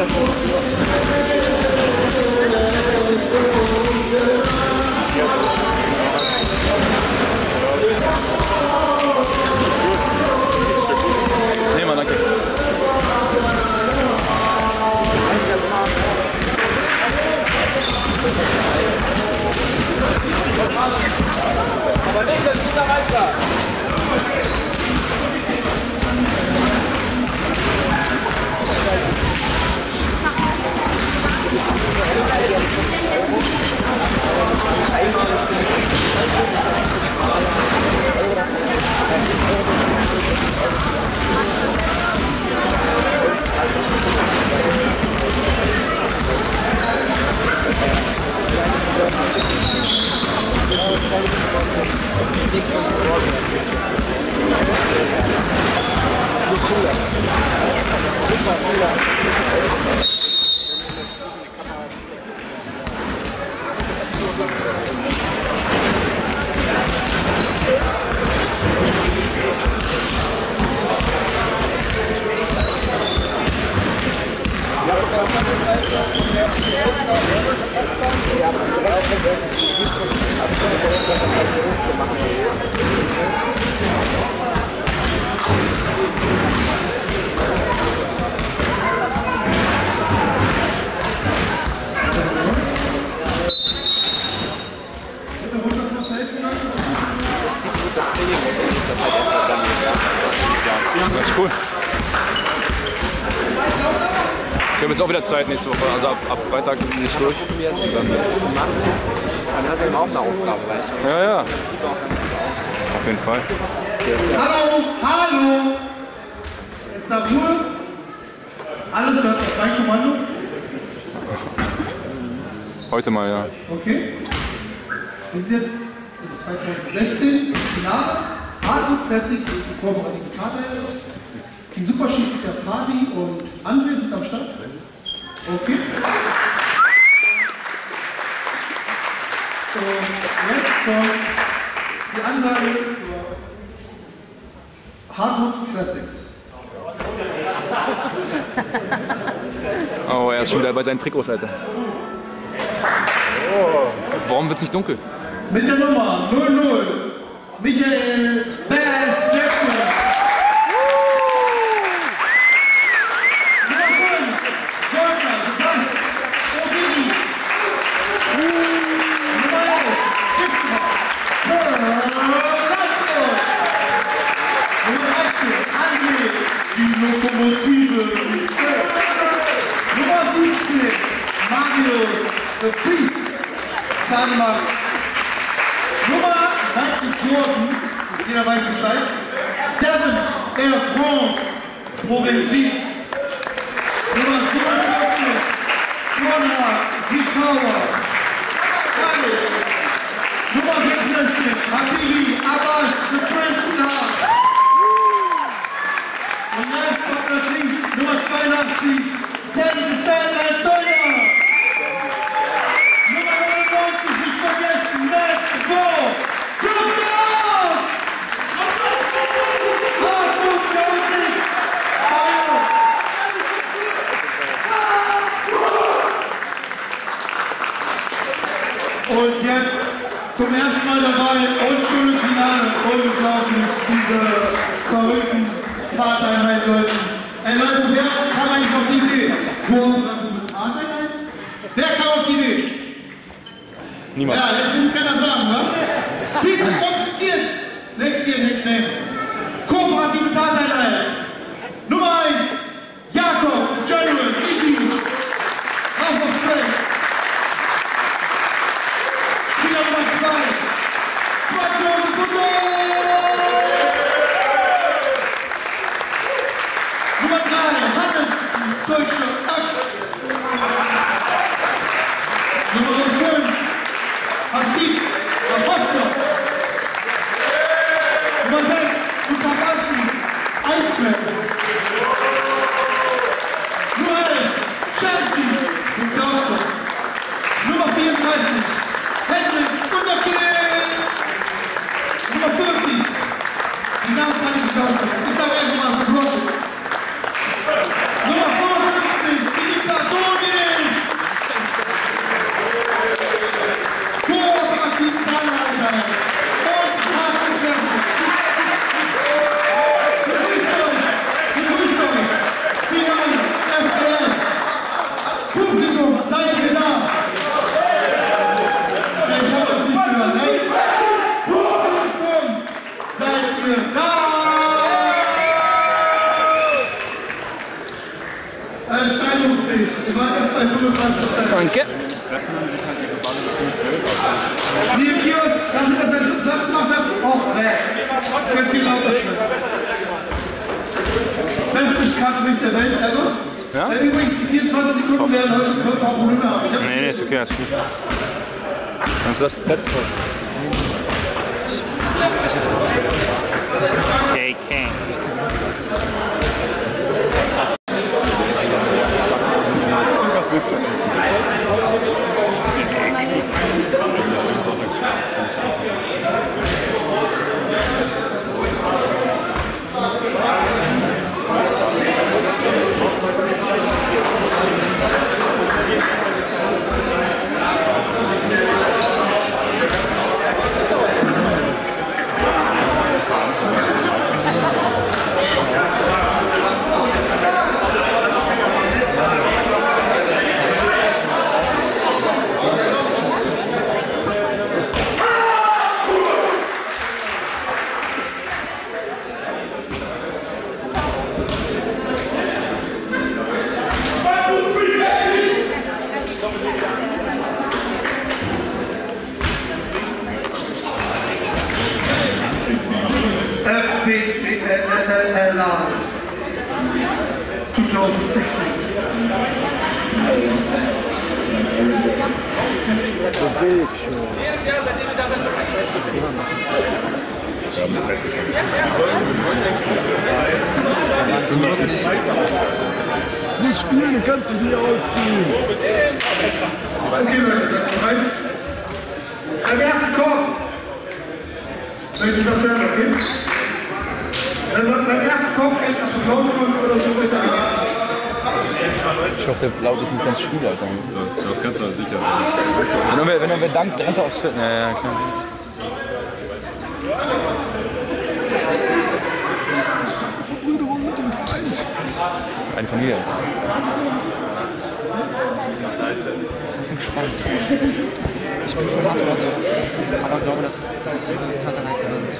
Nee, Mann, danke. Aber nicht als guter Meister. Das ist cool. Ich habe jetzt auch wieder Zeit nächste Woche, also ab Freitag bin ich durch. Dann hat er eben auch eine Aufgabe, weißt du? Ja, ja. Auf jeden Fall. Hallo, hallo! Jetzt nach Ruhe. Alles hört auf dein Kommando. Heute mal, ja. Okay. Wir sind jetzt in 2016 im Finale. Hardwood Classic gegen Vorbereitung Fahrräder. Die Superschiedsrichter Fabi und André sind am Start. Okay. Und jetzt kommt die Ansage für Hardwood Classics. Oh, er ist schon wieder bei seinen Trikots, Alter. Warum wird es nicht dunkel? Mit der Nummer 00 Michael Bass Jackson. Nummer 5 Jordan Sebastian Obidi. Nummer 11 Victor Laszlo. Nummer 18 André, die Lokomotive. Nummer 17 Mario The Priest. Dänemark. Nummer 19 Jordan, jeder weiß Bescheid. Steven Air France, Provincie. Nummer 42, Konrad, die Tower. Nummer 66, Habibi, Abbas, the French Star. Und last but not least, Nummer 82, Sam San Antonio. Nummer 99, nicht vergessen, Matt Moore. Und jetzt zum ersten Mal dabei und schönes Finale. Unglaublich, diese verrückten Fahrteinheiten, Leute. Ey Leute, wer kam eigentlich auf die Idee? Kooperative Fahrteinheiten? Wer kam auf die Idee? Niemand. Ja, jetzt will es keiner sagen, ne? Viel zu kompliziert. Next year, next name. Kooperative Tateinheit. Nummer 1. Jakob, General, Ichi. Rauf aufs Feld. Spieler Nummer 2. Quattro Secondo. Nummer 3. Hannes, deutscher Axt. Nummer 5. Hasib, Apostel. Nummer 6. steigerungsfähig. Wir waren jetzt bei 25%. Danke. Liebe Kios, das ist das letzte Platz gemacht hat. Och, ich kann viel lauter schreiben. Bestes Kampfricht der Welt, also. Ja? Übrigens, die 24 Sekunden werden heute auch Volumen haben. Nee, ist okay, ist gut. Kannst du das Fett okay, okay. Was willst du essen? Jedes Jahr, seitdem wir da sind, Nicht spielen, du kannst dich nicht ausziehen. Okay, Leute, beim ersten Korb möchte ich das selber geben. Beim ersten Korb kann ich das rauskommen oder so weiter. Ich hoffe, der Blau ist nicht ganz schwul, Alter. Das kannst du halt sicher sein. Wenn er dankt, rennt er aufs Feld. Ja, klar. Verbrüderung mit dem Feind. Eine Familie. Ich bin gespannt. Ich bin von Nathalie, aber ich glaube, dass Tatsache gewinnt.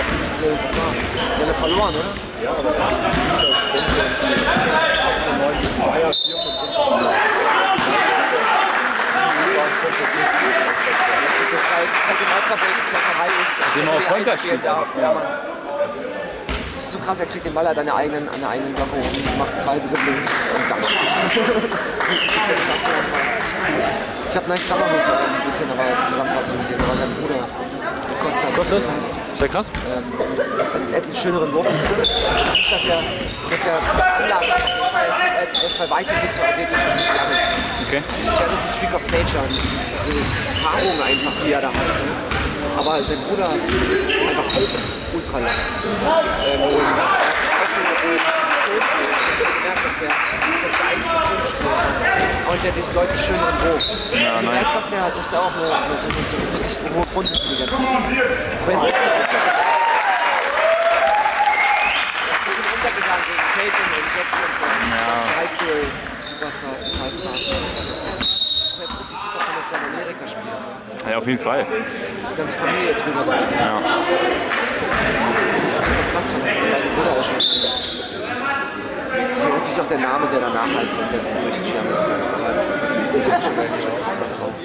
Die haben ja verloren, oder? Ja, aber das ist seit dem Alsterbreak ist, dass er high ist. Dem auch Konter spielt. Ja, Mann. So krass, er kriegt den Ball halt an der eigenen Glocke und macht 2 Dribblings und dann. Das ist so krass. Ich habe Nike Summerhook ein bisschen aber Zusammenfassung gesehen, da war sein Bruder Kostas. Ist der krass? Er hat einen schöneren Wurf. Dass er Anlagen er ist bei weitem nicht so athletisch wie Giannis. Okay. Giannis ist Freak of Nature und diese Paarung einfach, die er da hat. Aber sein Bruder ist einfach ultra lang. Und er ist auch so positionsmäßig. Ich habe gemerkt, dass der 1 bis 5 spielt. Und der den deutlich schöneren Wurf. Ja, nice. Ich weiß, dass der auch eine richtig hohe Grundintelligenz hat. Aber er ist ein bisschen untergegangen gegen Tatum und Jackson und so. Die ganzen Highschool-Superstars, die Five-Stars. Er profitiert davon, dass er in Amerika spielt. Ja, auf jeden Fall. Die ganze Familie jetzt rüber. Ja. Krass, wenn das beide Brüder ausschließen. Das ist ja natürlich auch der Name, der danach halt der durch Giannis ist. Aber ist was drauf.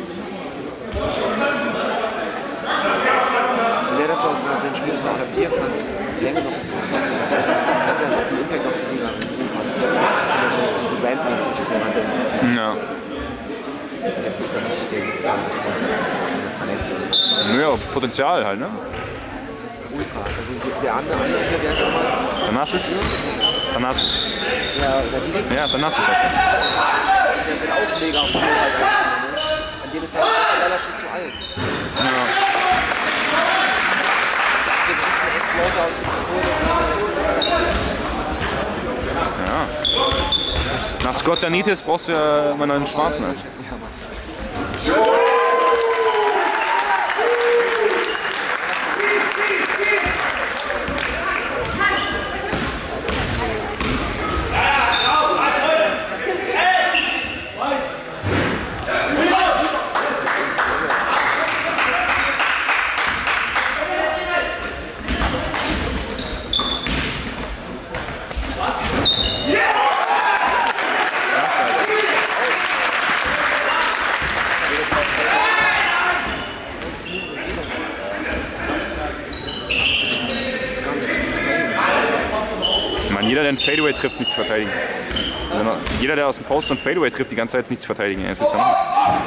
Wenn der das auch sein Spiel so adaptieren kann, die Länge noch ein bisschen passen, dann hat er auch einen Impact auf die Liga. Wenn er so bandmäßig so hat. Ja. Jetzt nicht, dass ich denke, dass das so ein Talent ist. Naja, Potenzial halt, ne? Ultra. Also der andere hier, der ist nochmal. Thanasis? Thanasis. Der Direkt. Ja, Thanasis heißt er. Der ist halt auch mega auf dem halt. An dem ist halt leider schon zu alt. Ja. Der kriegt einen Exploder aus dem Kohle. Ja. Nach Scott Janitis brauchst du ja immer noch einen Schwarzen. Ne? Ja, Mann. Jeder, der einen Fadeaway trifft, ist nicht zu verteidigen. Also jeder, der aus dem Post und Fadeaway trifft, die ganze Zeit ist nicht zu verteidigen. Was willst du machen?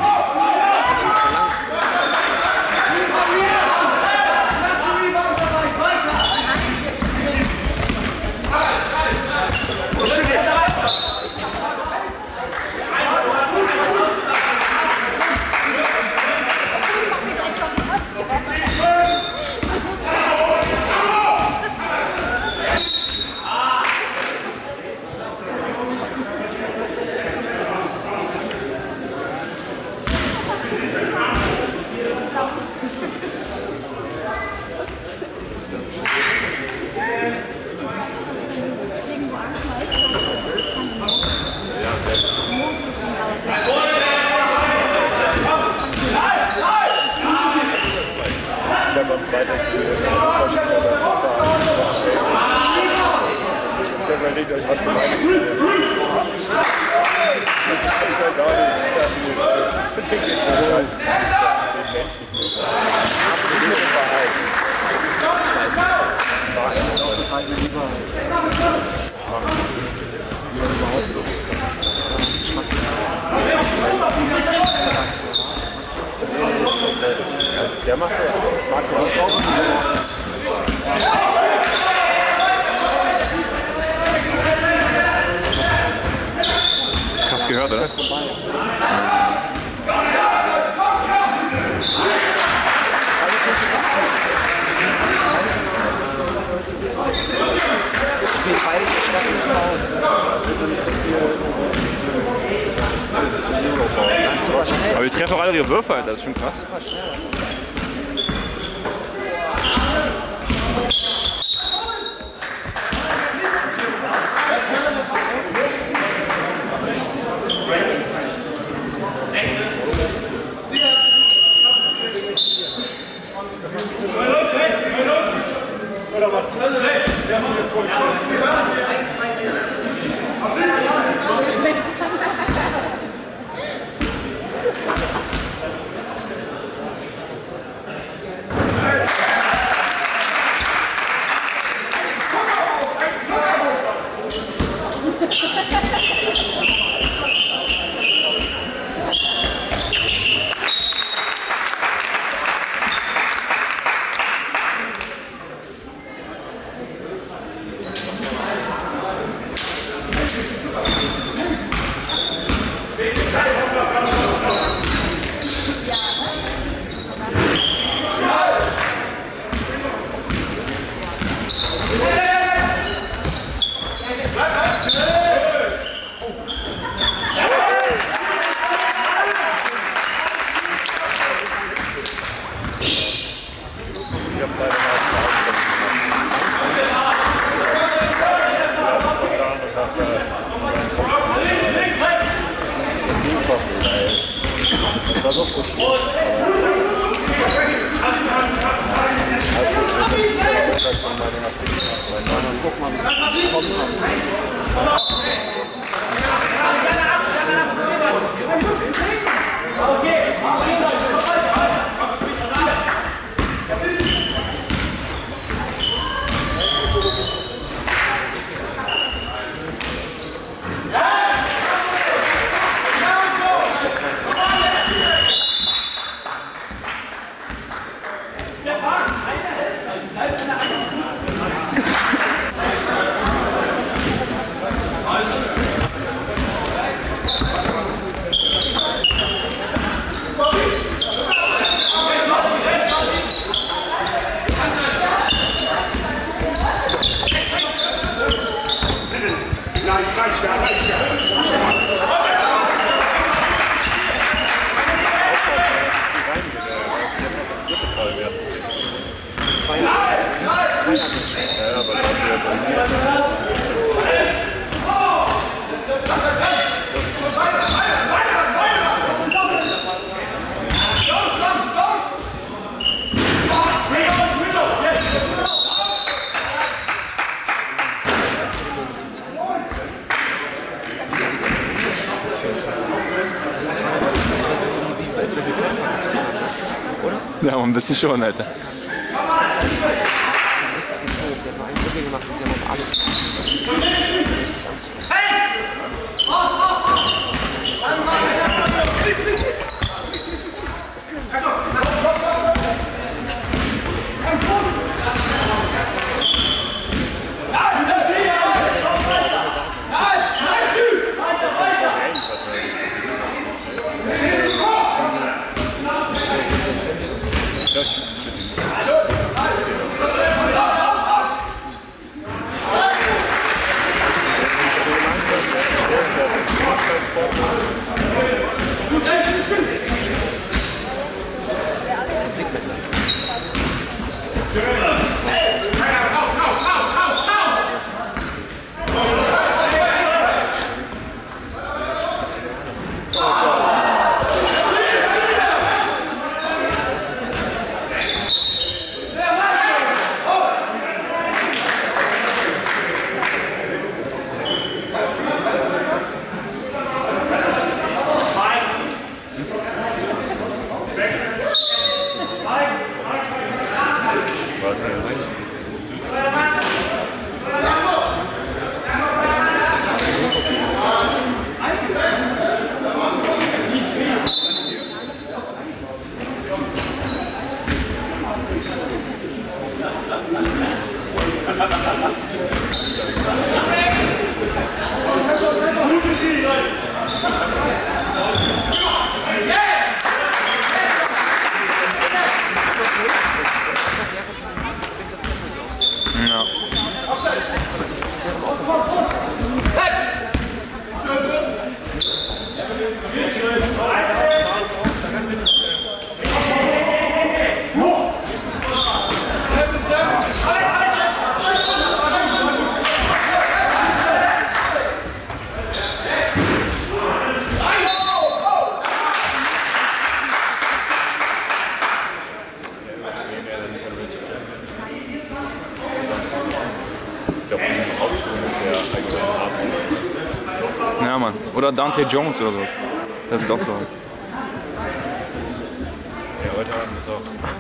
Ich habe am Freitag ich habe überlegt, ob ich was gemeint ist. Der macht ja. Krass gehört, oder? Aber die treffen auch alle ihre Würfe, Alter. Das ist schon krass. Oder was? Der hat jetzt wohl Ja, ein bisschen schon, Alter. Richtig geprobt, der hat nur einen Dribbling gemacht und sie haben auf alles gemacht. Richtig Angst vor. Ja, ich finde Ja, Mann. Oder Dante Jones oder sowas. Das sieht auch so aus. Ja, heute Abend ist auch.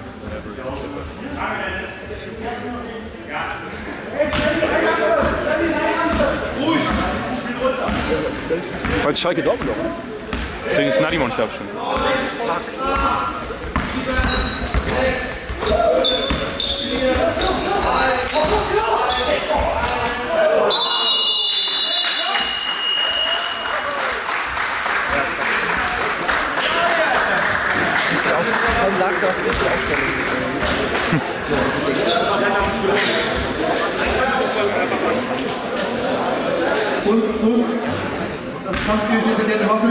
Heute Schalke Dortmund auch. Deswegen ist Nadimon Stab schon. Warum sagst du, was willst du aufstellen? Und das Kampfgeschehen mit den Waffen.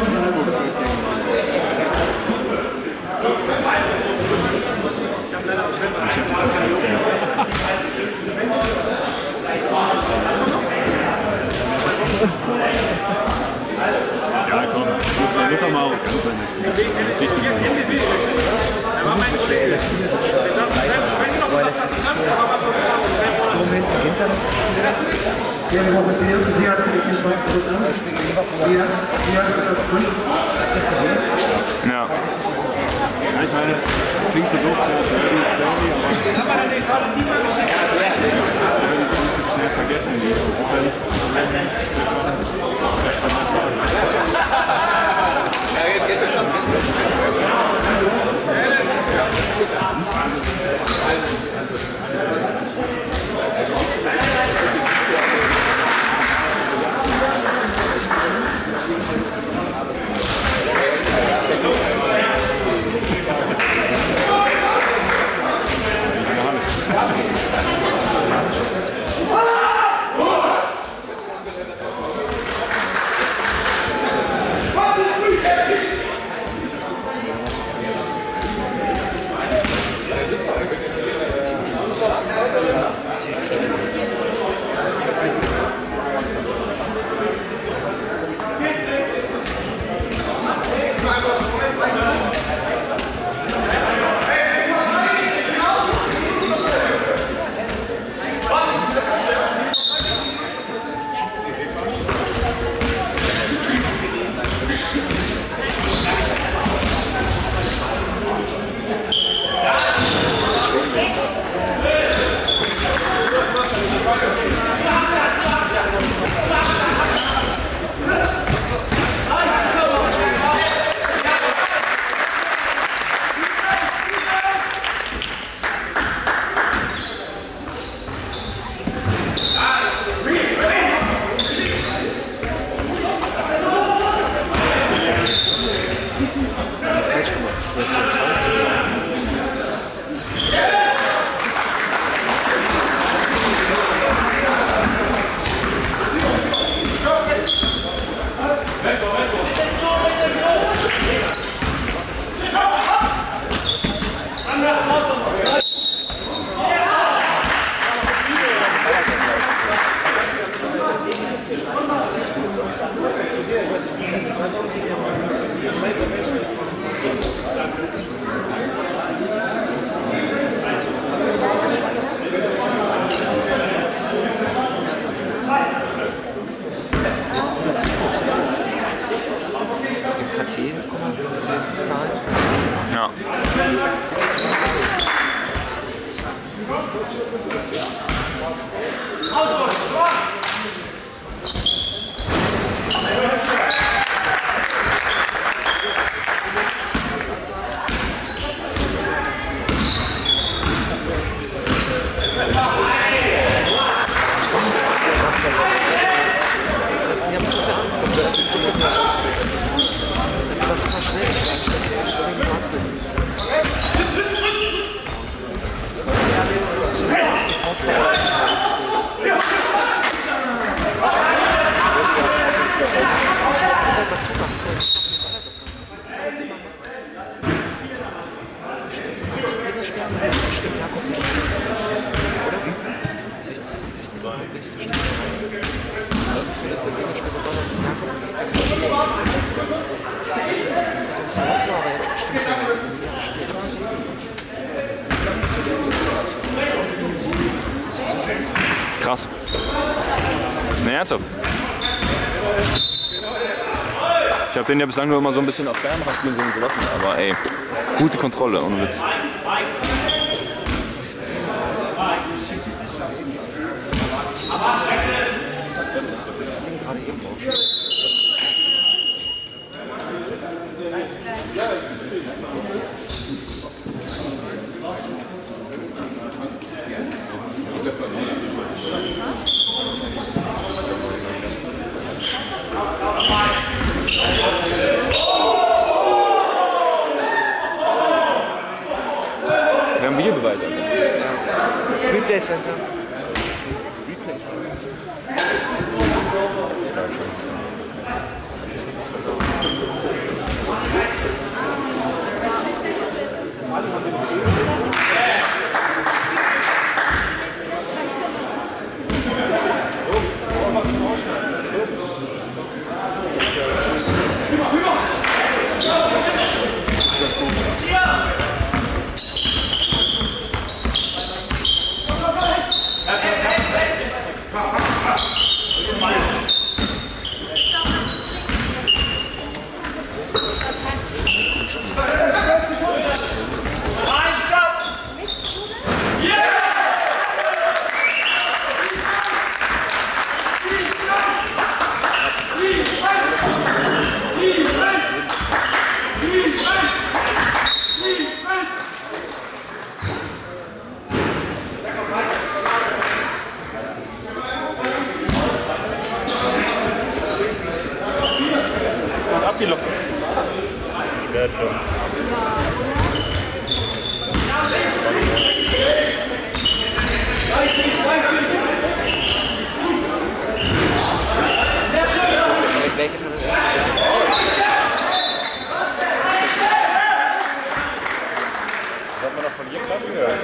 Ja, komm, muss auch mal arrogant sein. Ja. Ich meine, das klingt so doof, der Story, aber das ist schnell vergessen. Zahlen. Ja. Die haben zu viel Angst gehabt, dass sie das super schnell ist. Krass. Ne, ernsthaft. Ich habe den ja bislang nur immer so ein bisschen auf Fernrad spielen so gelassen, aber ey, gute Kontrolle, ohne Witz. Wir haben Videobeweise. Replay Center. Replay Center. Ab die Luft. Ich werde schon. Das hat man doch von jedem Platz gehört.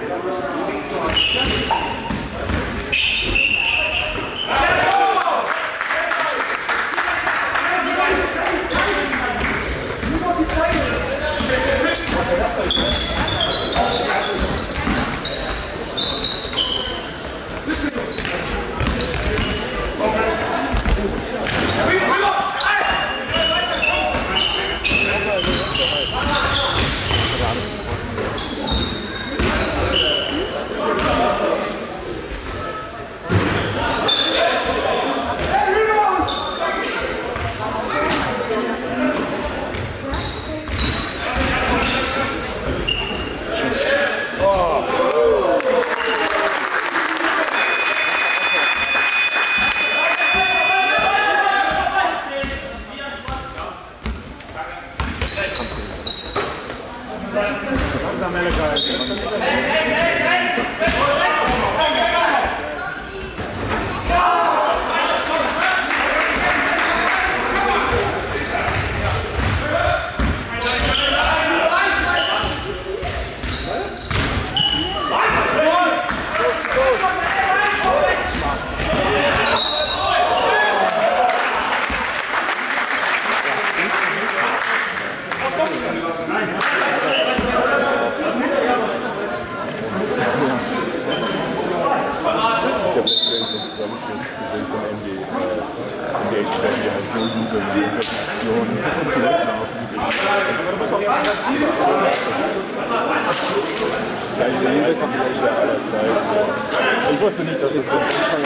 Ich wusste nicht, dass das so ist.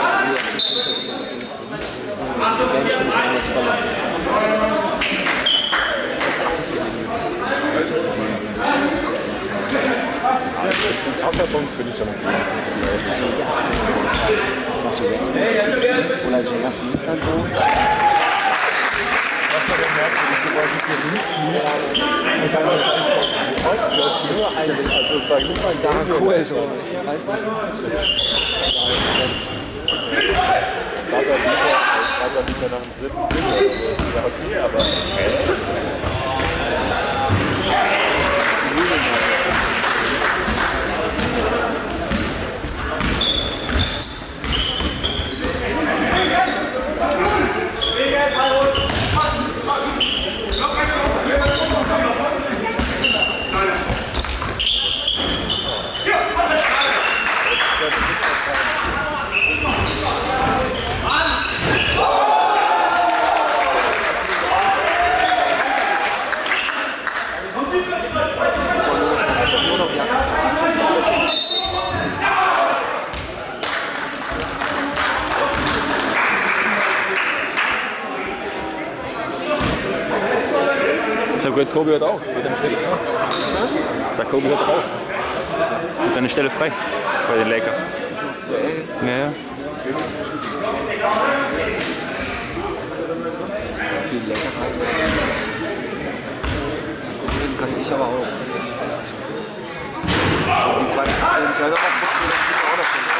Counterpunkt finde ich schon okay. Was du jetzt oder J.R. Smith dann so. Was war der merkwürdig? Du wolltest hier nicht und dann ist es nur eins. Also es war nicht mal Star cool so. Ich weiß nicht. Vater liefert nach dem dritten Film oder so. Das ist ja okay, aber An! wird Kobe heute auch. Wird eine Stelle frei. Sagt Kobe heute auch. Wird eine Stelle frei bei den Lakers. Ja, ja. Viele Lakers halt. Das trainieren kann ich aber auch. Die zweite System, die Turnover mussten wir auch noch finden.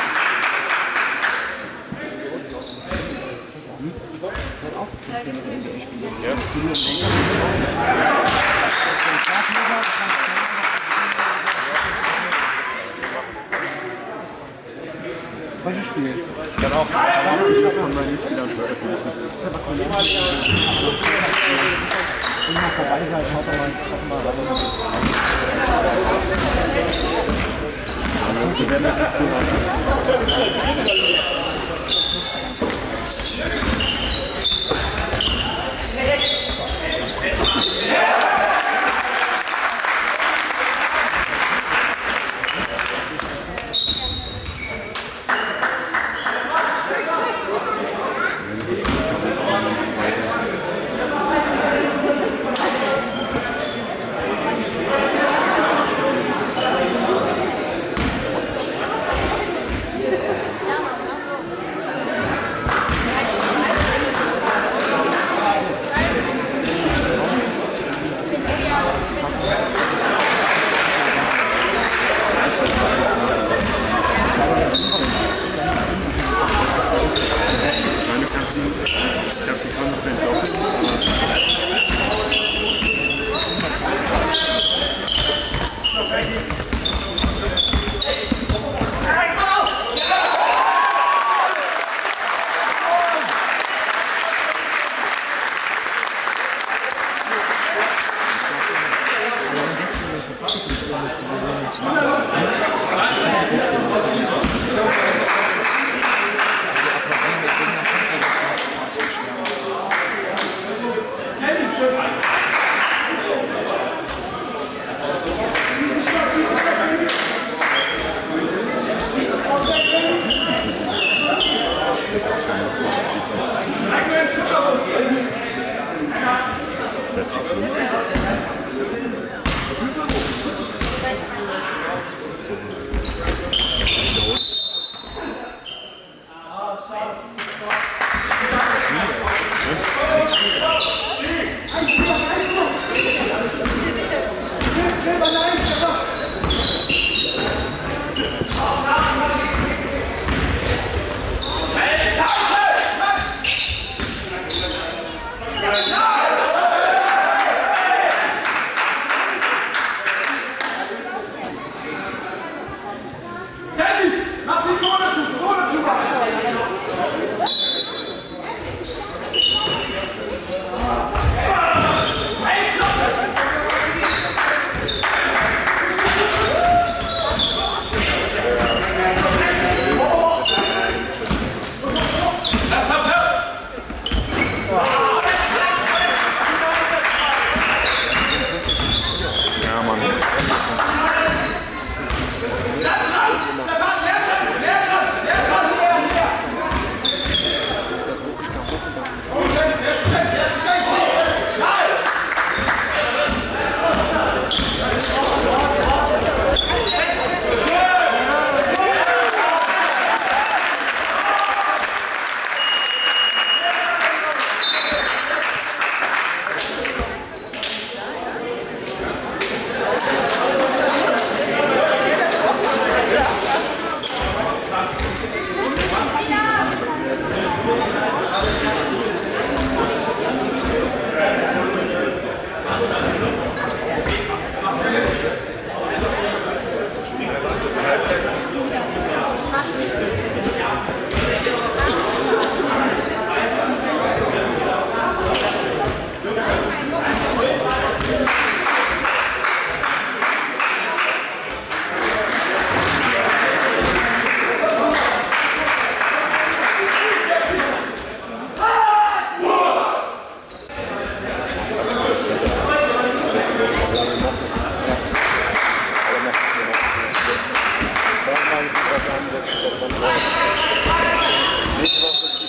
Ich kann auch Videos von meinen Spielern veröffentlichen. Wenn ihr vorbei seid, schaut mal rein. Wir werden das nicht zuhören.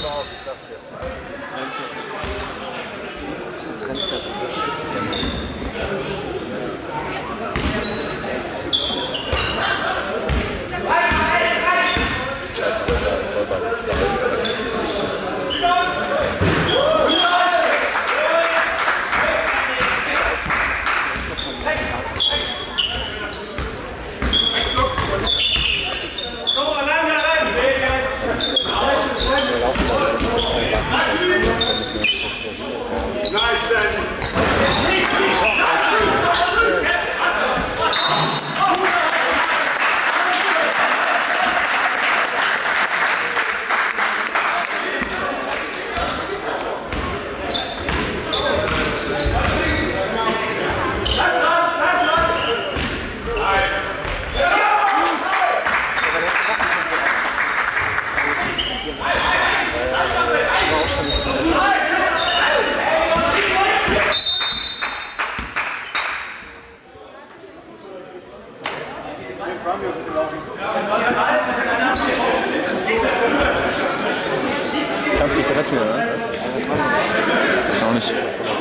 Trendsetter. Kannst du dich retten, oder? Ich auch nicht.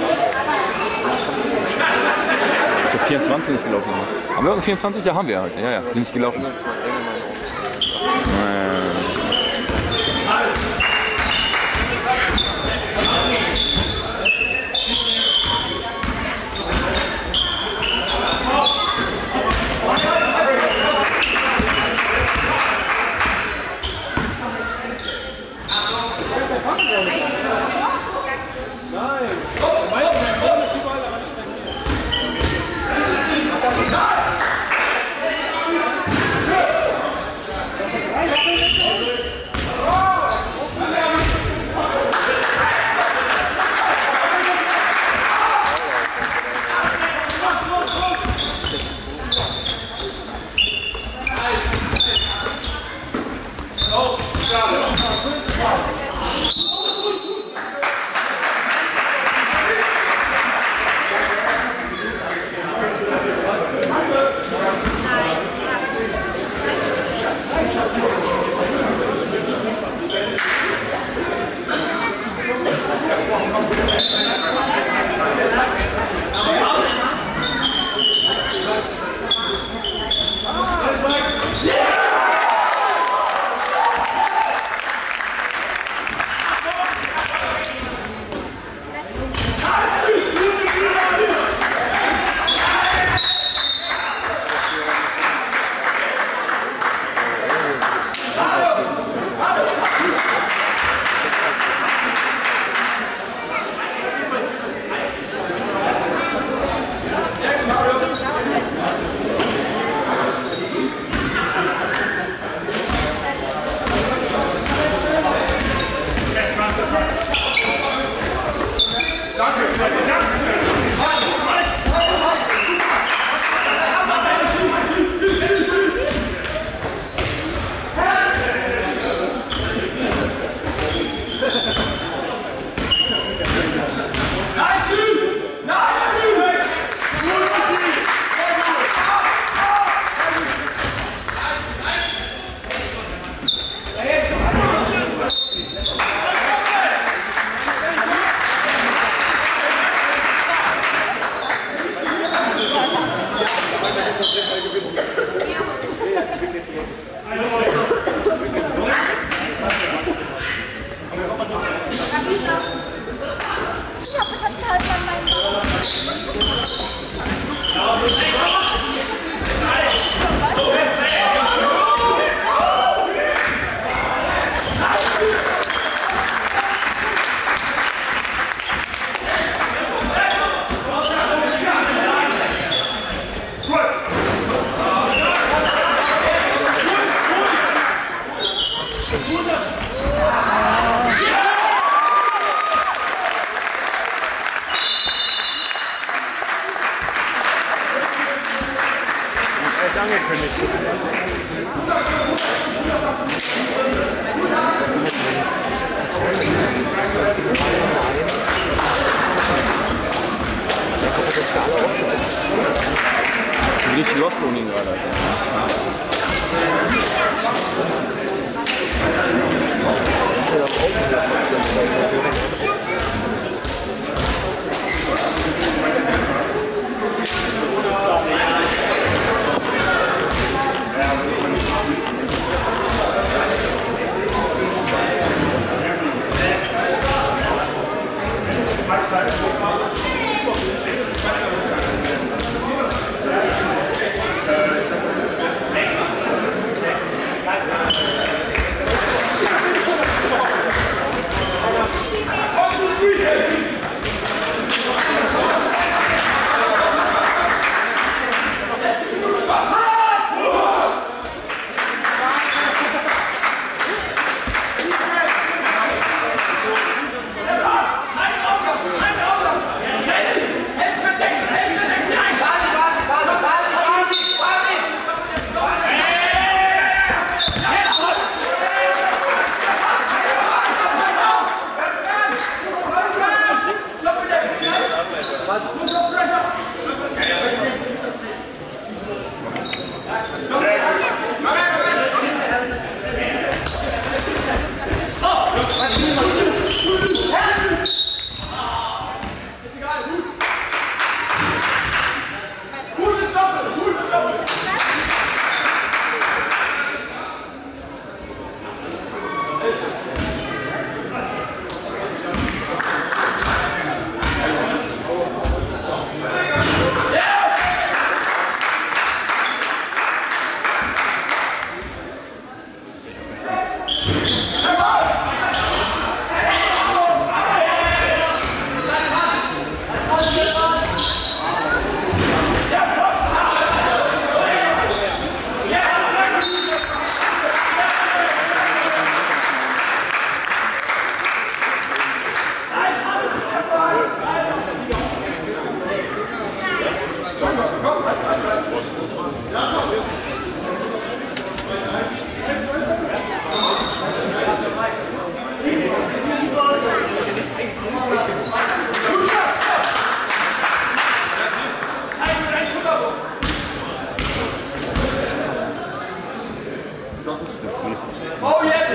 Ich habe 24 nicht gelaufen. Haben wir irgendein 24? Ja, haben wir heute. Ja, ja. Sind nicht gelaufen. Richtig lost ohne ihn gerade. Oh, jetzt!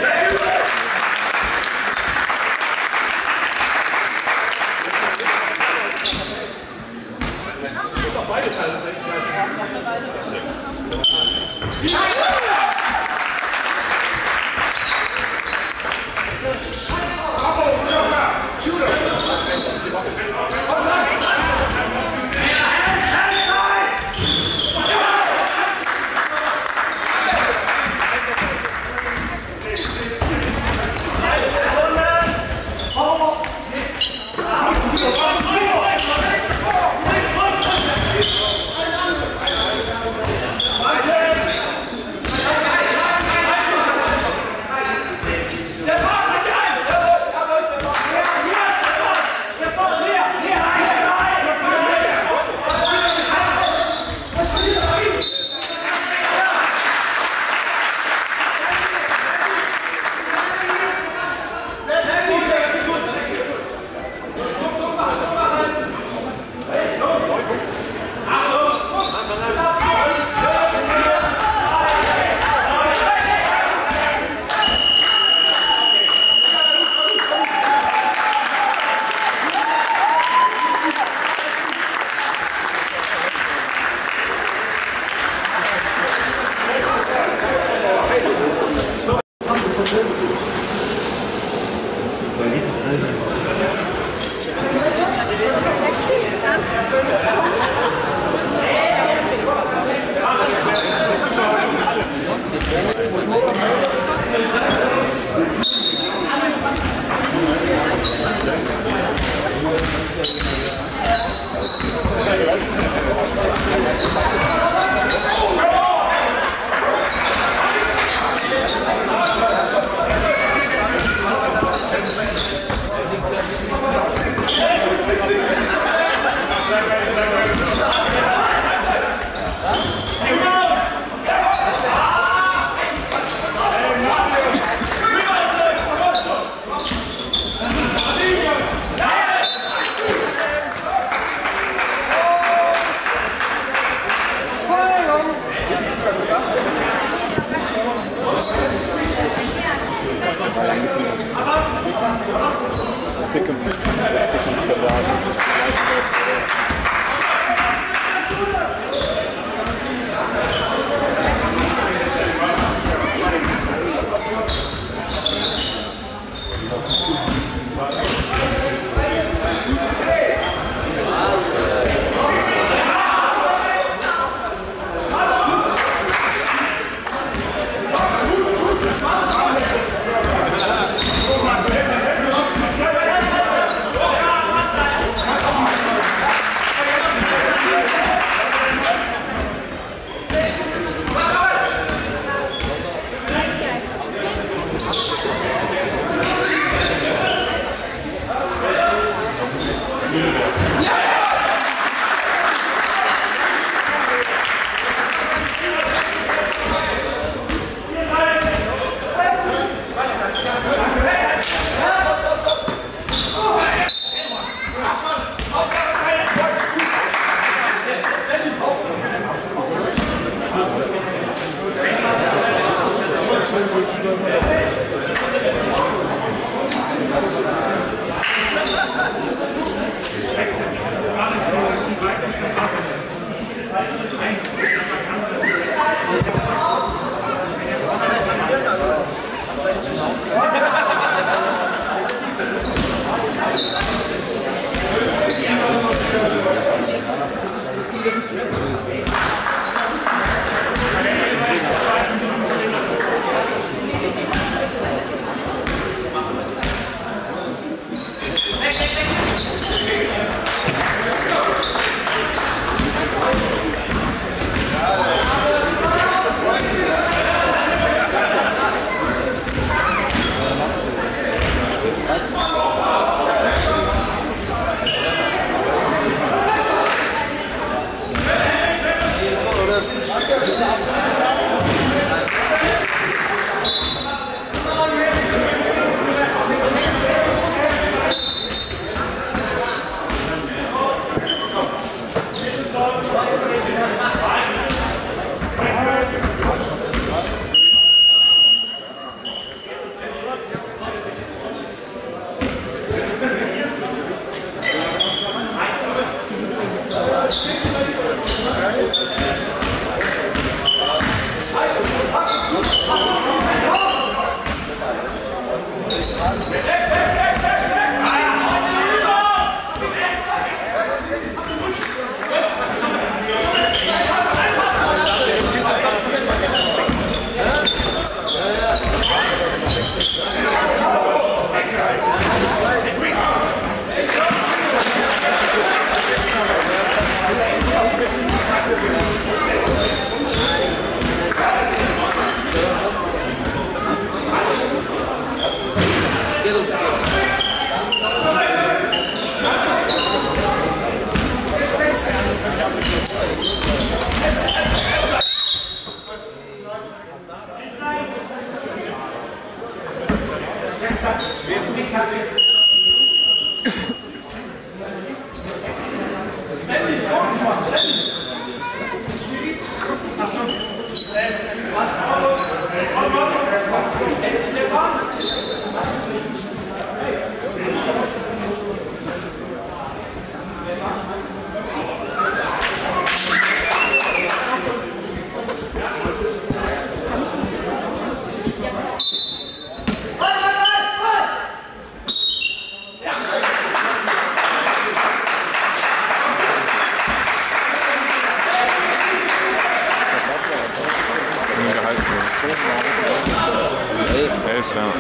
Elf, ja.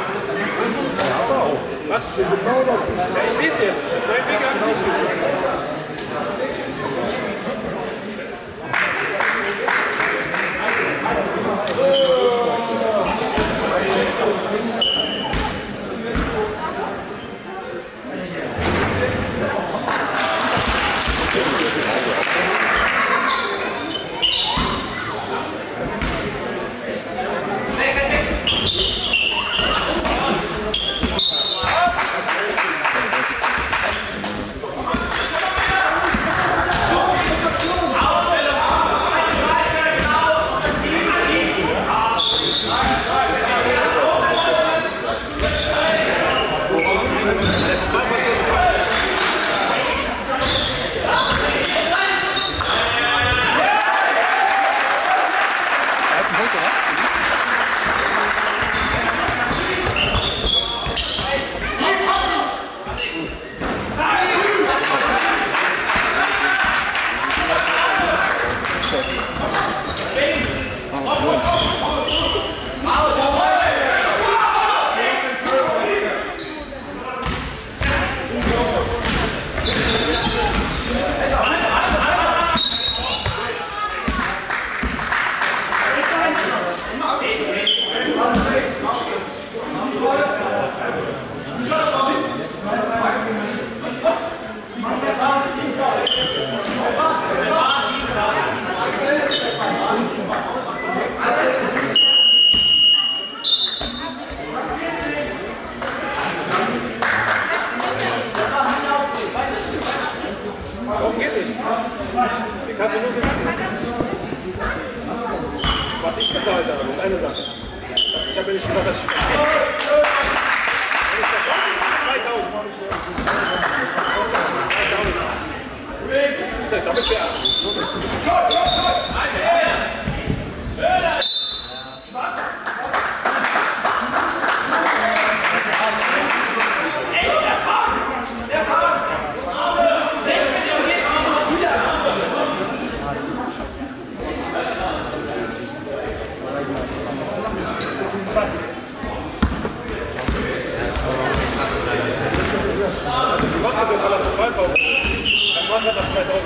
Was? Ja, ich lese dir. Das neue Weg habe ich nicht gesehen. Warum geht nicht? Den kannst du nur gewinnen. Was ich bezahlt habe, ist eine Sache. Ich habe ja nicht gesagt, dass ich... 2000. Da bist du ja. Das macht er 2000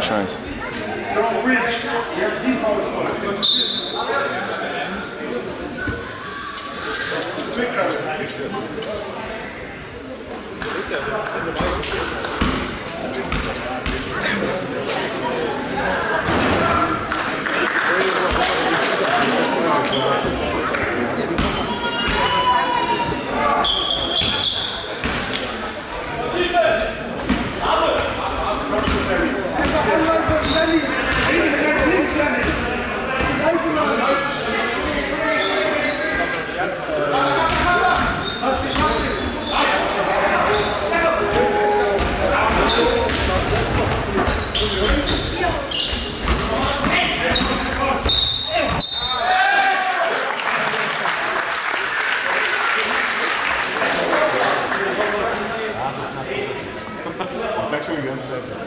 Scheiß. Ich sag schon die ganze Zeit.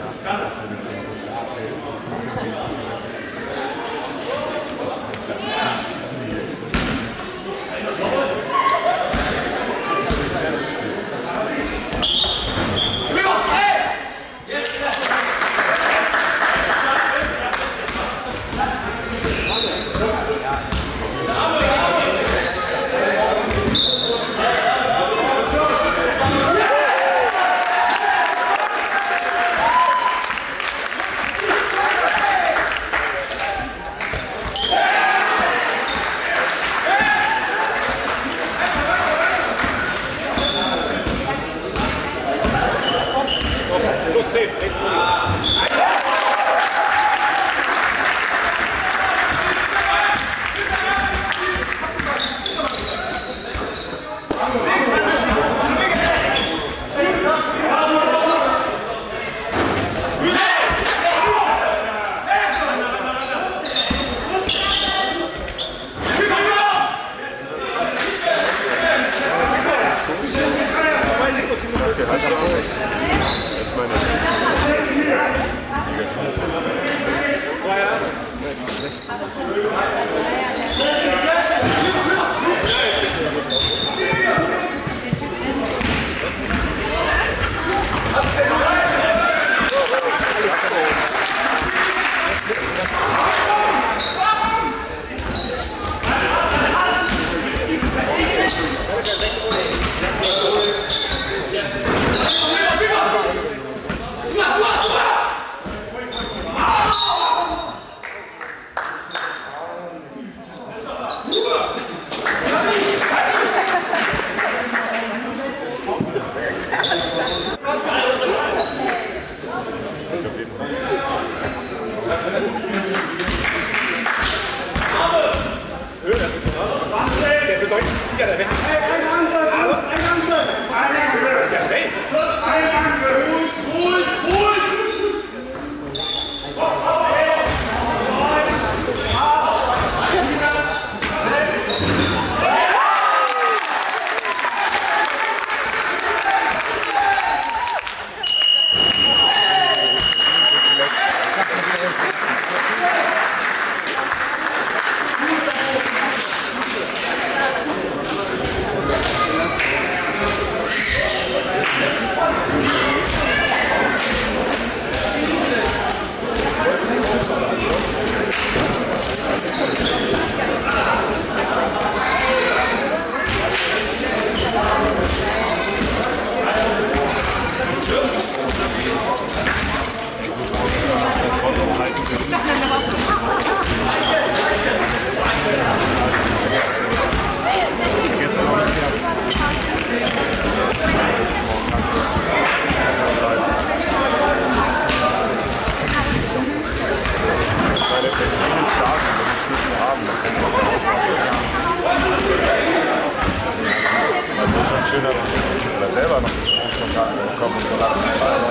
Schöner zu wissen oder selber noch spontan zu bekommen und so lachen zu lassen.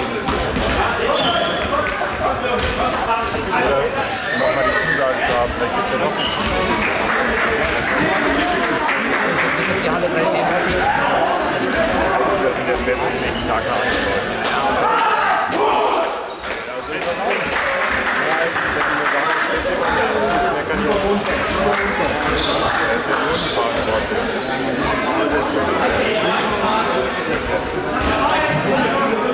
Oder nochmal die Zusage zu haben, vielleicht gibt es ja noch nicht. Die Halle seitdem Das sind jetzt letzten nächsten Tag angekommen. Er ist ja nur die Verantwortung.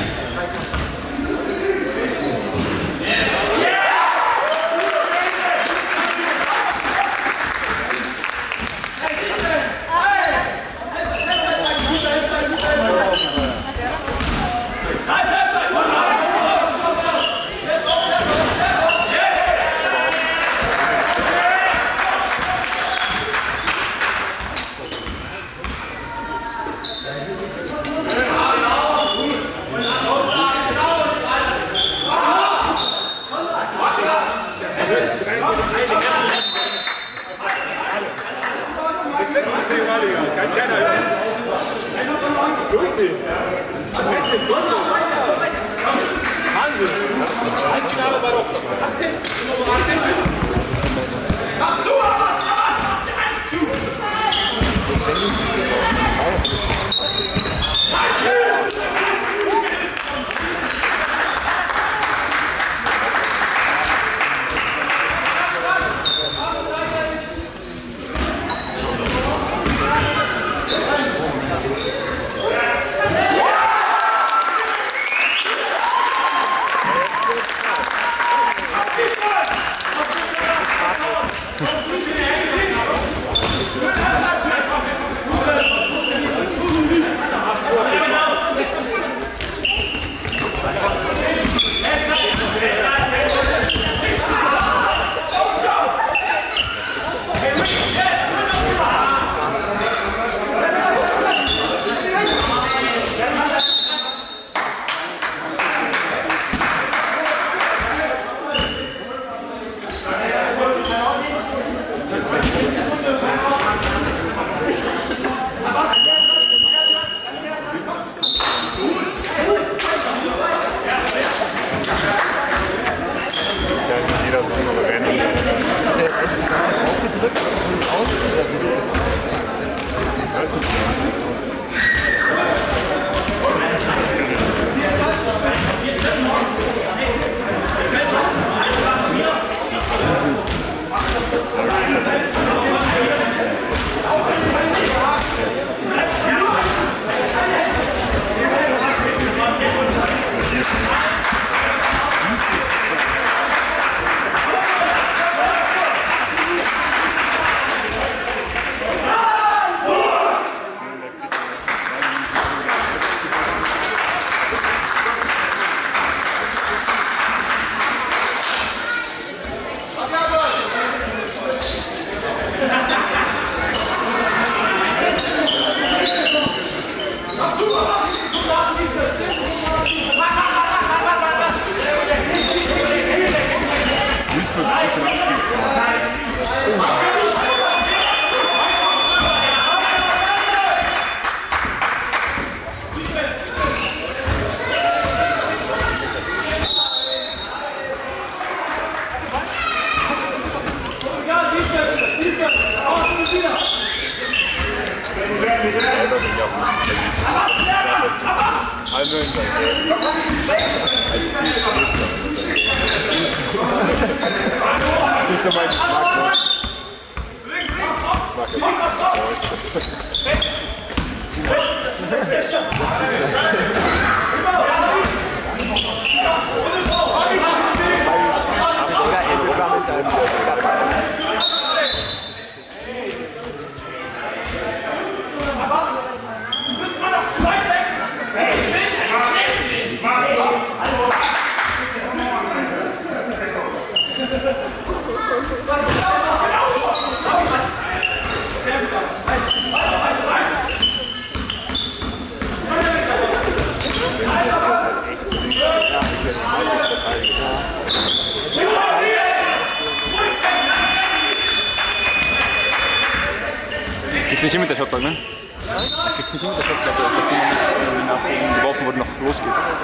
Kriegst nicht hin mit der Shotclock, ne? Kriegst nicht hin mit der Shotclock, dass die nach oben geworfen wurde, noch losgeht.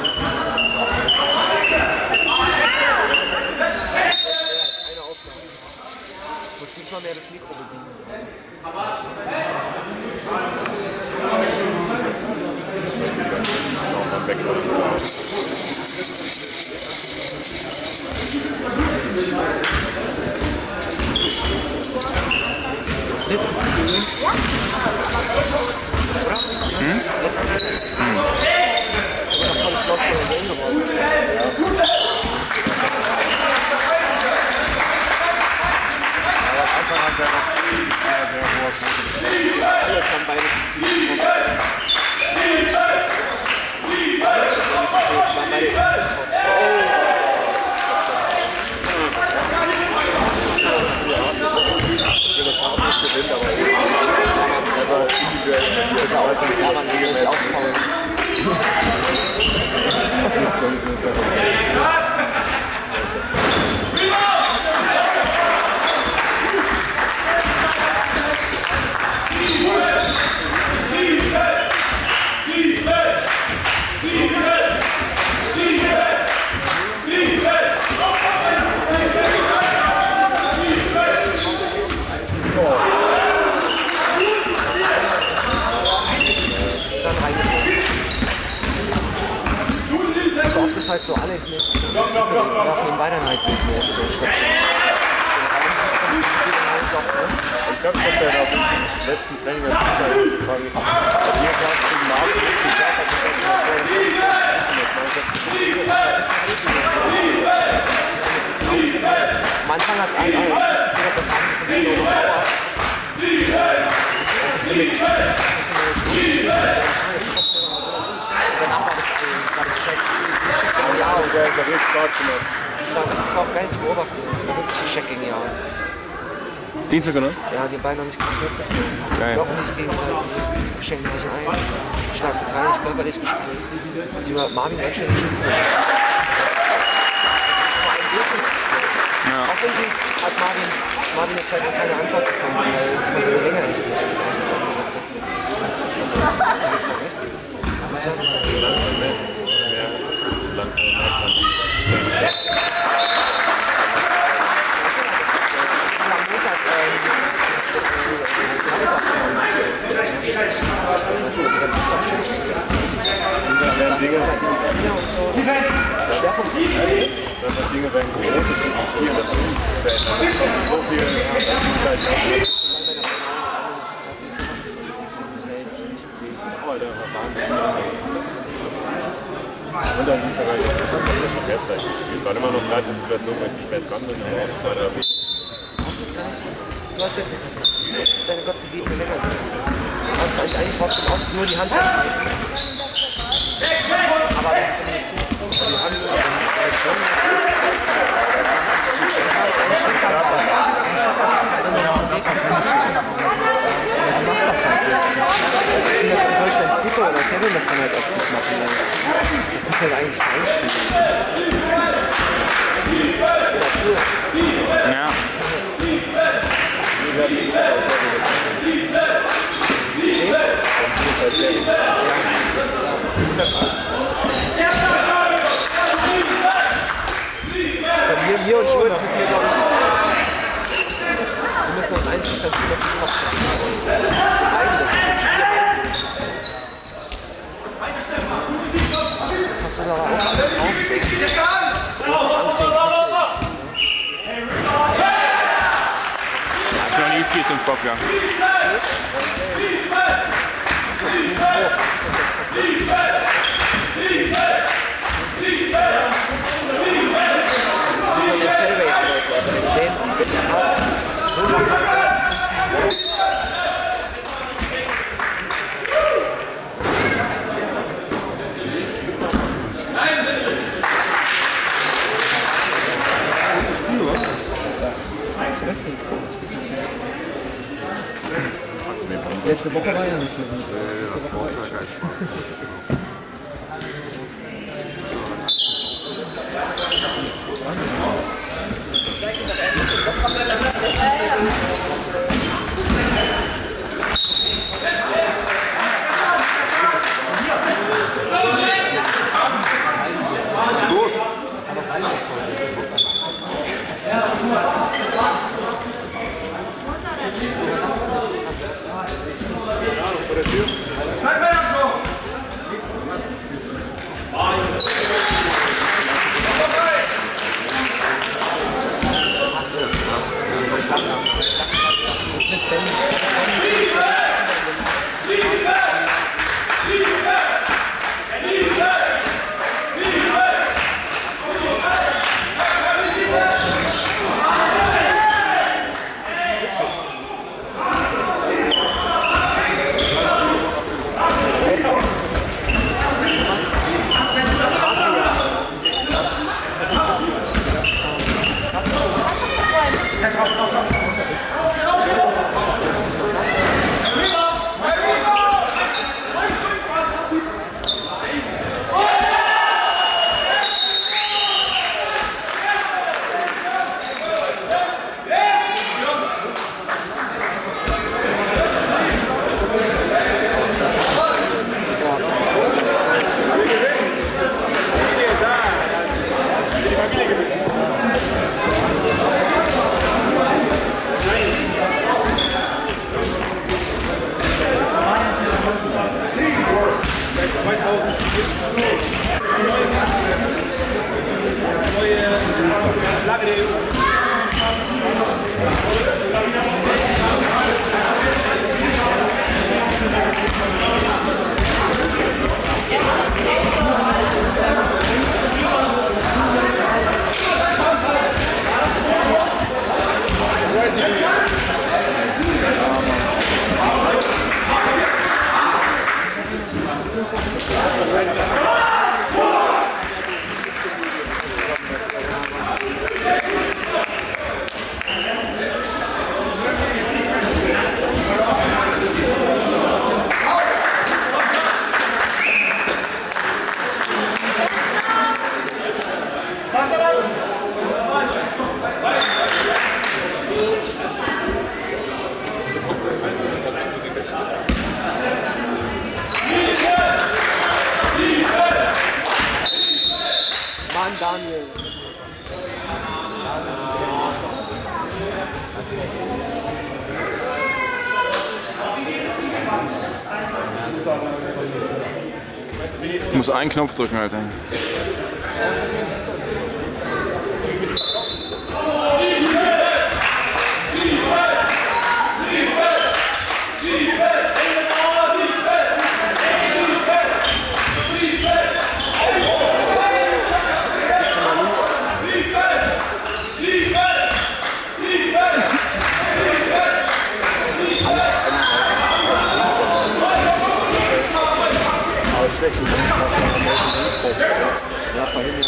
Eine Aufnahme. Ich muss diesmal mehr das Mikro bedienen. Dann wechseln. Das letzte Video. Ja. Oder? Letzte Video. Aber noch volles Schloss. Game geworden. Aber am Anfang hat er noch sehr hoher Quote. Alles haben beide Teams so oft ist halt so, alle die jetzt machen in beiden halt mit los. So, Ich glaube, ich habe ja auf dem letzten Training das Fußball angefangen. Hier gab es den Markt, den Tag hat am Anfang hat alle das Gefühl, dass man ein bisschen mit danach war das schlecht. ja, und der hat richtig Spaß gemacht. Das war auch geil zu beobachten. Wirklich ein Check genial. Dienstag, oder? Ja, die beiden haben sich krass hochgezogen. Geil. Blocken nicht gegenseitig, schenken sich ein. Stark verteidigt, körperlich gespielt. Sie über Marvin ganz schön geschützt. Ja. Auch wenn sie hat Marvin eine Zeit lang keine Antwort bekommen, weil es immer so eine Länge echt nicht. Dinge werden groß, das existieren, das verändert. So viel aber der war wahnsinnig. Und dann hieß er, weil das ist auf der Website gespielt. War immer noch gerade die Situation, weil ich zu spät dran bin, aber das war der. Du hast ja deine gottgegebene Länge. Eigentlich brauchst du auch nur die Hand festhalten. Aber die Hand wenn es Tito oder Kevin das dann halt auch nicht machen, das sind halt eigentlich Feinspieler. Ja. Wir und Schulz müssen wir, glaube ich, wir müssen uns eigentlich dann viel mehr zu Kopf setzen. Das hast du da auch alles raus. Du hast Angst wegen Ich bin noch nie viel zum Bock, ja. Das ist der Fairway-Arbeit, wenn du den hast, so lange letzte Woche war ja nicht so gut. Letzte Woche war Mann, Daniel. Ich muss einen Knopf drücken, Alter. Ja, vorhin ja.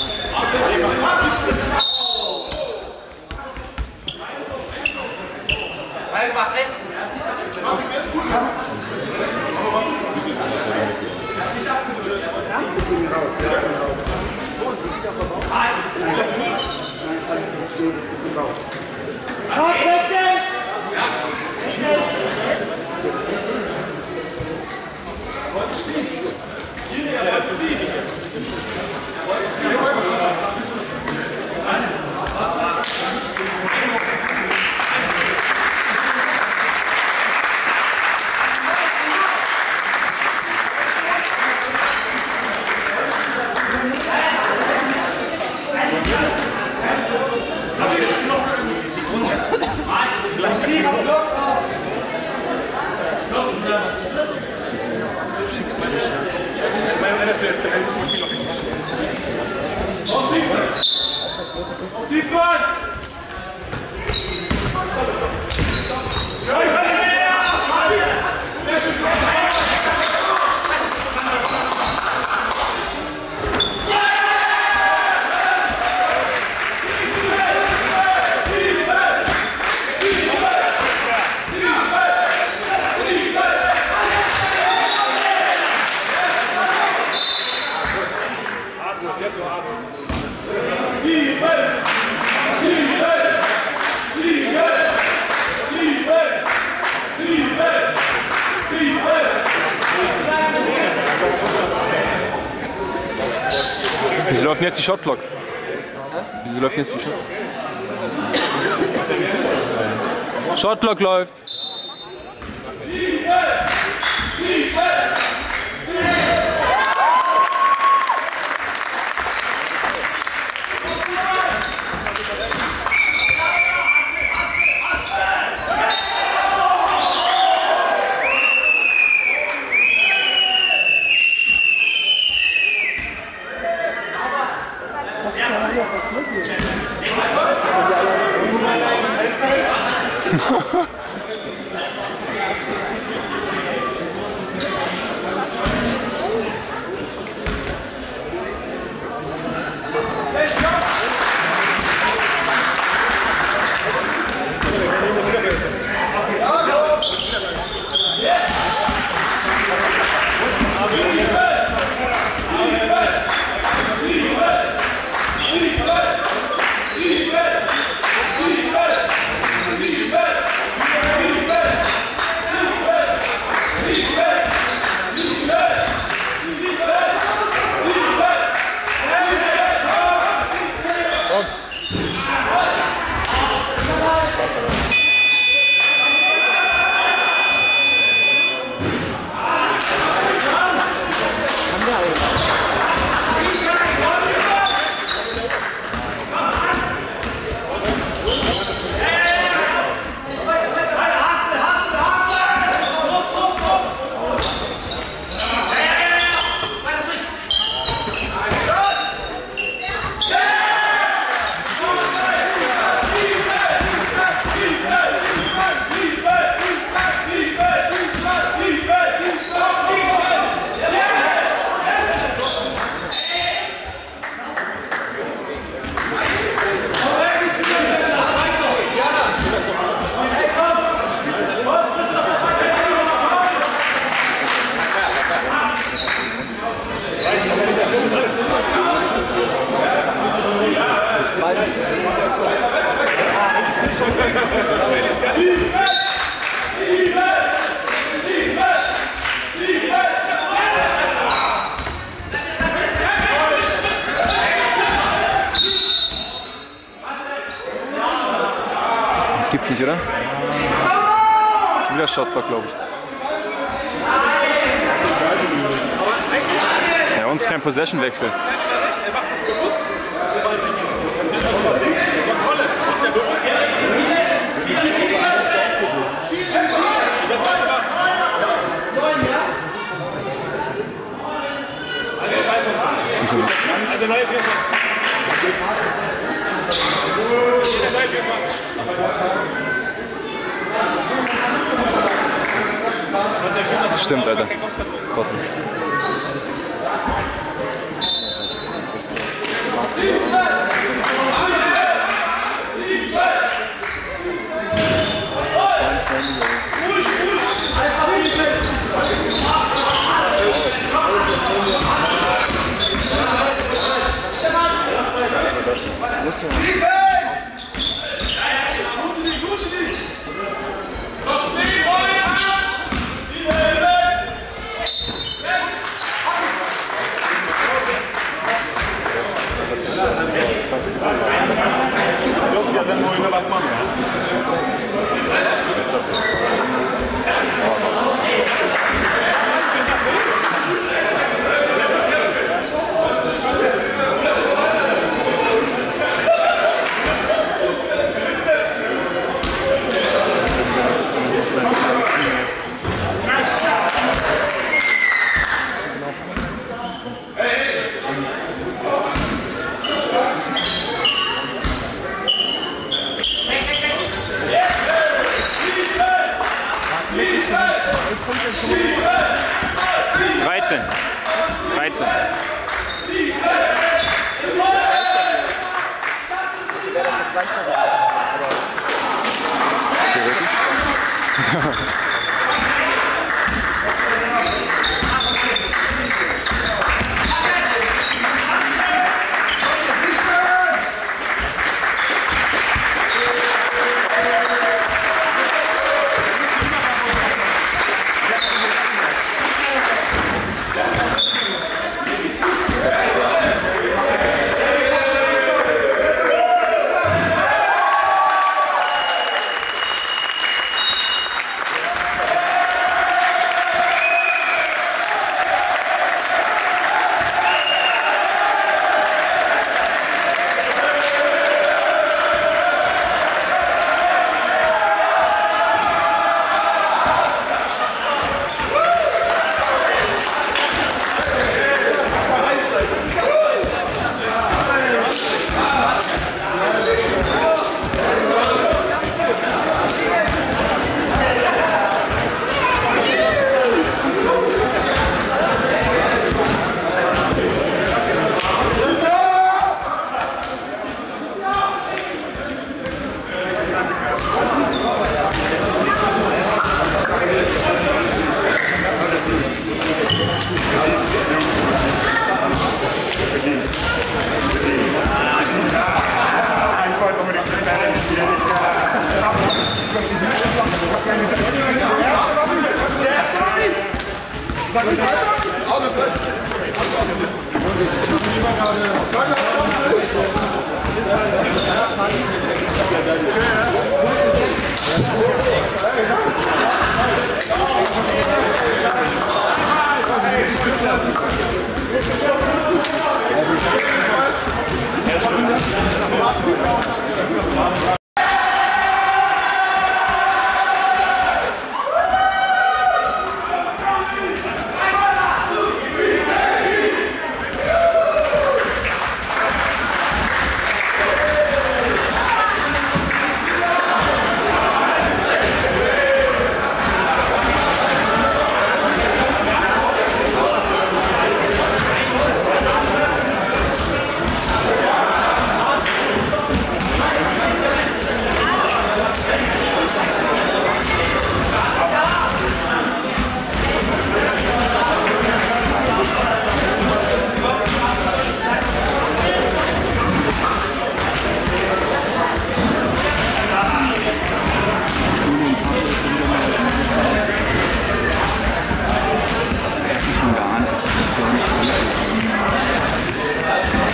Wieso läuft denn jetzt die Shotclock? Wieso läuft denn jetzt die Shotclock? Shotclock läuft! jetzt nicht, oder? Schon wieder Shotclock, glaube ich. Ja, uns kein Possession-Wechsel. Also neue 24. Das stimmt, Alter. Trottel.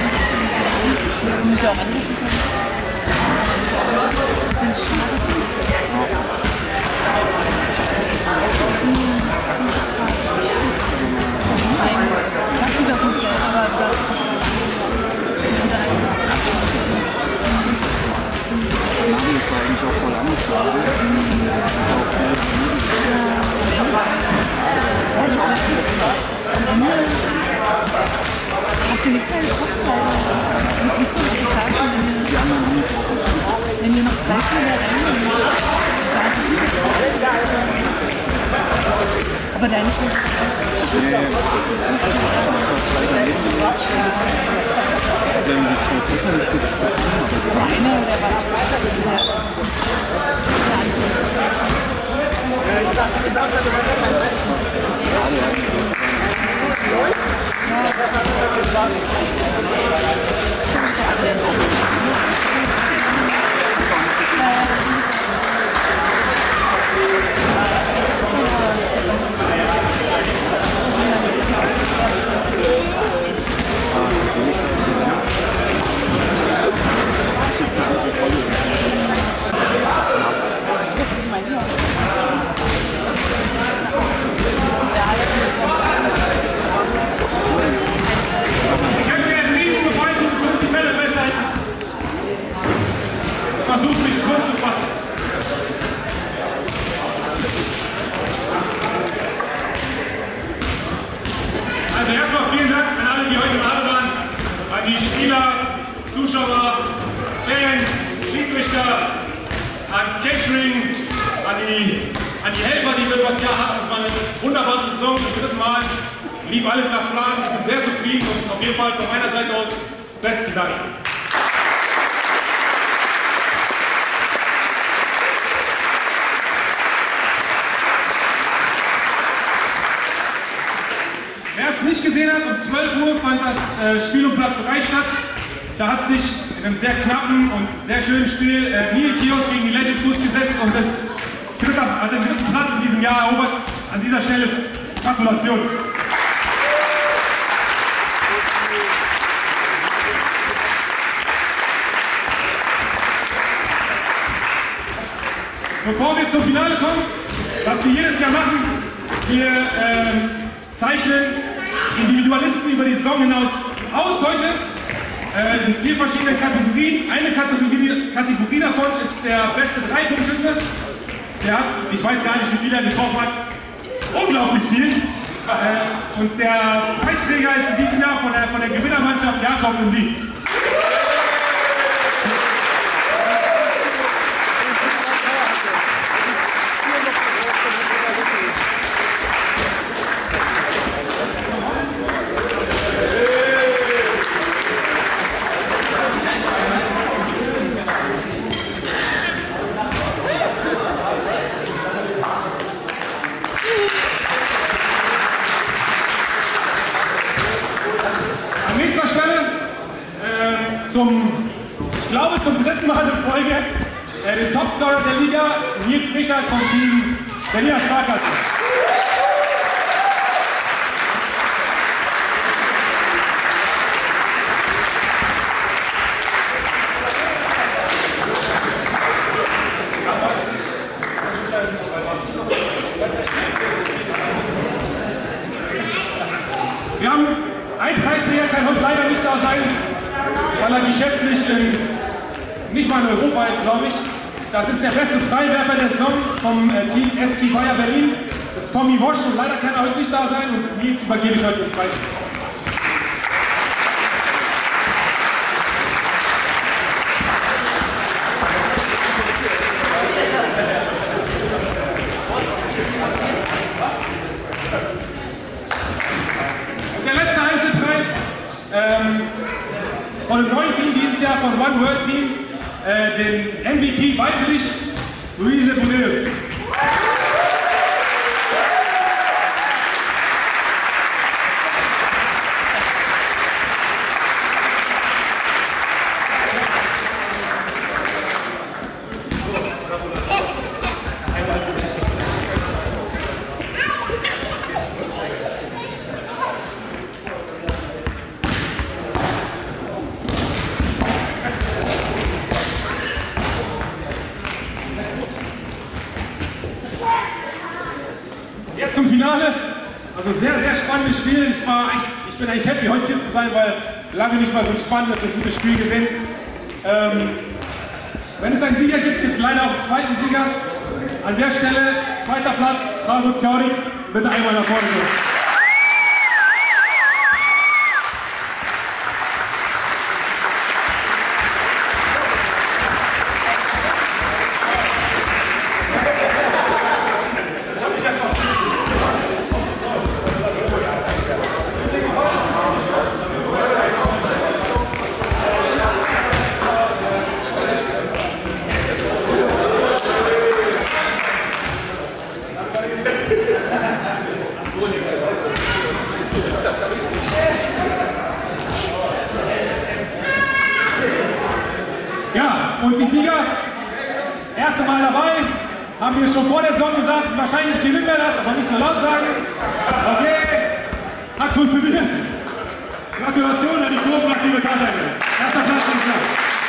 Sind wir auch angefangen? Habt ihr nicht keine Kopfhörer? Das ist wirklich schade, wenn ihr noch 3 Kinder rein. Aber deine Schwester ist einer oder was? Versucht mich kurz zu fassen. Also erstmal vielen Dank an alle, die heute im Abend waren, an die Spieler, Zuschauer, Fans, Schiedsrichter, ans Catering, an die Helfer, die wir über das Jahr hatten. Es war eine wunderbare Saison, zum 3. Mal. Lief alles nach Plan, ich bin sehr zufrieden und auf jeden Fall von meiner Seite aus besten Dank. Wer es nicht gesehen hat, um 12 Uhr fand das Spiel um Platz 3 statt. Da hat sich in einem sehr knappen und sehr schönen Spiel Nil Kiosk gegen die Legends durchgesetzt und hat den 3. Platz in diesem Jahr erobert. An dieser Stelle Gratulation. Bevor wir zum Finale kommen, was wir jedes Jahr machen, wir zeichnen Individualisten über die Saison hinaus aus heute in 4 verschiedenen Kategorien. Eine Kategorie davon ist der beste Dreipunktschütze. Der hat, ich weiß gar nicht, wie viel er getroffen hat, unglaublich viel. Und der Preisträger ist in diesem Jahr von der Gewinnermannschaft Jakob Indi. Ich glaube zum 3. Mal in Folge den Topscorer der Liga, Nils Richard vom Team Berliner Sparkasse. Wir haben einen Preisträger, kann heute leider nicht da sein, weil er geschäftlich nicht mal in Europa ist, glaube ich. Das ist der beste Freiwerfer der Saison vom Team SK Bayer Berlin. Das ist Tommy Wosch und leider kann er heute nicht da sein und Nils übergebe ich heute den Preis. Und der letzte Einzelpreis von dem neuen Team dieses Jahr, von One World Team, den MVP weiblich, Luise Boneus. Jetzt zum Finale. Also sehr, sehr spannendes Spiel. Ich bin eigentlich happy, heute hier zu sein, weil lange nicht mal so ein spannendes und gutes Spiel gesehen. Wenn es einen Sieger gibt, gibt es leider auch einen zweiten Sieger. An der Stelle, zweiter Platz, Hartmut Kaudix, bitte einmal nach vorne kommen. Ja, und die Sieger, erste Mal dabei, haben wir schon vor der Saison gesagt, wahrscheinlich gewinnen wir das, aber nicht so laut sagen. Okay, hat funktioniert. Gratulation an die kooperative Karte. Erster Platz im Platz.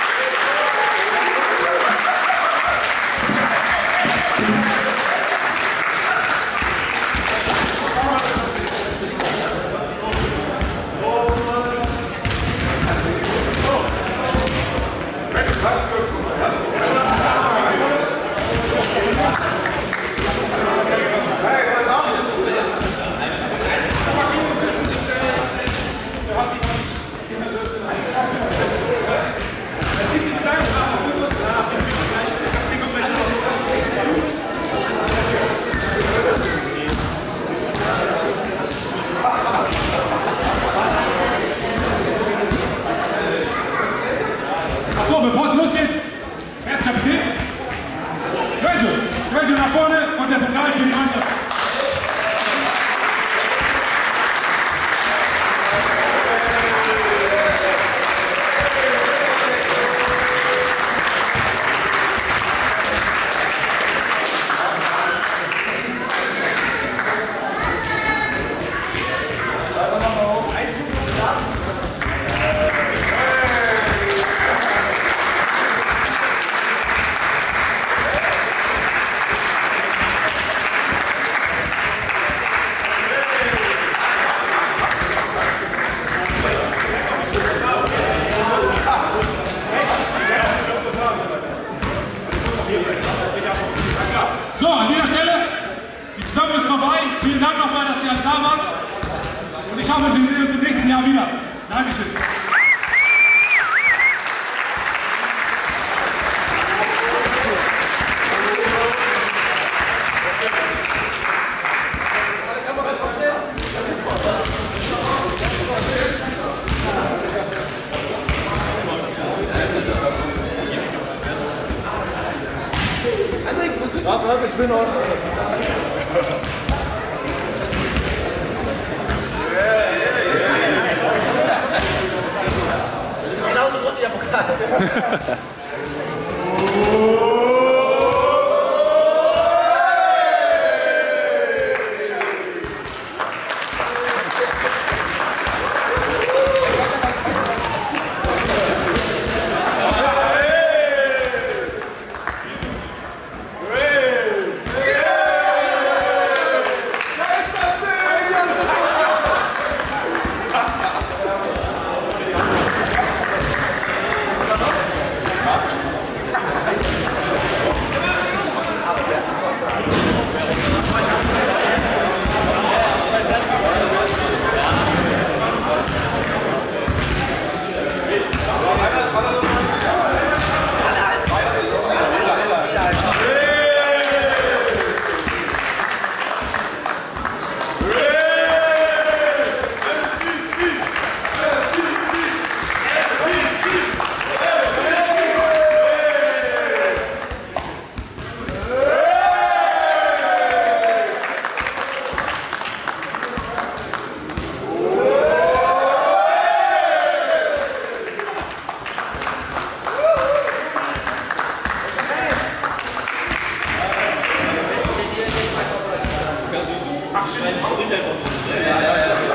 So, bevor es losgeht, wer ist Kapitän? Rachel nach vorne und der Pokal für die Mannschaft. So, an dieser Stelle, die Saison ist vorbei. Vielen Dank nochmal, dass ihr alle da wart. Und ich hoffe, wir sehen uns im nächsten Jahr wieder. Dankeschön. Warte, ich bin noch. Genauso groß wie der Pokal. Ach, shit.